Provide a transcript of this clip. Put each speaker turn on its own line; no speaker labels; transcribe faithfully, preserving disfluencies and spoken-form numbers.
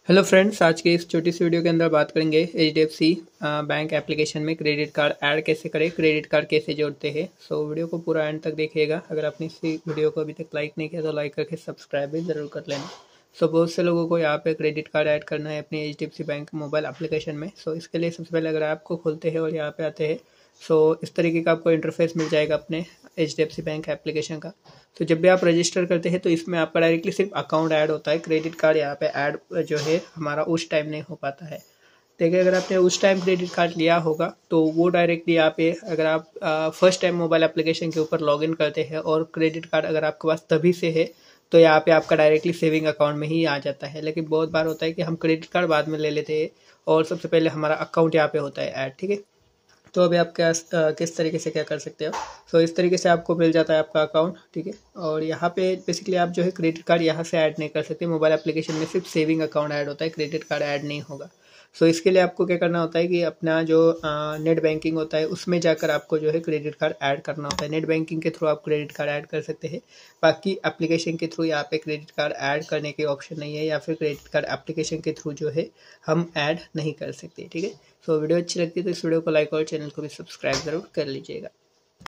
Hello friends, आज के इस छोटी सी वीडियो के अंदर बात करेंगे H D F C bank application में क्रेडिट कार्ड ऐड कैसे करें, क्रेडिट कार्ड कैसे जोड़ते हैं। सो वीडियो को पूरा एंड तक देखिएगा। अगर आपने इस वीडियो को अभी तक लाइक नहीं किया तो लाइक करके सब्सक्राइब भी ज़रूर कर लेना। सो बहुत से लोगों को यहाँ पे क्रेडिट कार्ड ऐड करना है अपनी H D F C bank mobile application में। सो इसके लिए सबसे पहले अगर ऐप को खोलते हैं और यहाँ पे आते हैं, सो इस तरीके का आपको इंटरफेस मिल जाएगा अपने H D F C bank application का। तो जब भी आप रजिस्टर करते हैं तो इसमें आपका डायरेक्टली सिर्फ अकाउंट ऐड होता है, क्रेडिट कार्ड यहाँ पे ऐड जो है हमारा उस टाइम नहीं हो पाता है। देखिए, अगर आपने उस टाइम क्रेडिट कार्ड लिया होगा तो वो डायरेक्टली यहाँ पे अगर आप फर्स्ट टाइम मोबाइल एप्लीकेशन के ऊपर लॉगिन करते हैं और क्रेडिट कार्ड अगर आपके पास तभी से है तो यहाँ पे आपका डायरेक्टली सेविंग अकाउंट में ही आ जाता है। लेकिन बहुत बार होता है कि हम क्रेडिट कार्ड बाद में ले लेते हैं और सबसे पहले हमारा अकाउंट यहाँ पे होता है ऐड। ठीक है, तो अभी आप क्या अ, किस तरीके से क्या कर सकते हो। सो इस तरीके से आपको मिल जाता है आपका अकाउंट। ठीक है, और यहाँ पे बेसिकली आप जो है क्रेडिट कार्ड यहाँ से ऐड नहीं कर सकते। मोबाइल एप्लीकेशन में सिर्फ सेविंग अकाउंट ऐड होता है, क्रेडिट कार्ड ऐड नहीं होगा। सो इसके लिए आपको क्या करना होता है कि अपना जो नेट बैंकिंग होता है उसमें जाकर आपको जो है क्रेडिट कार्ड ऐड करना होता है। नेट बैंकिंग के थ्रू आप क्रेडिट कार्ड ऐड कर सकते हैं। बाकी एप्लीकेशन के थ्रू यहाँ पे क्रेडिट कार्ड ऐड करने की ऑप्शन नहीं है, या फिर क्रेडिट कार्ड एप्लीकेशन के थ्रू जो है हम ऐड नहीं कर सकते। ठीक है, सो वीडियो अच्छी लगती है तो इस वीडियो को लाइक और चैनल को भी सब्सक्राइब जरूर कर लीजिएगा।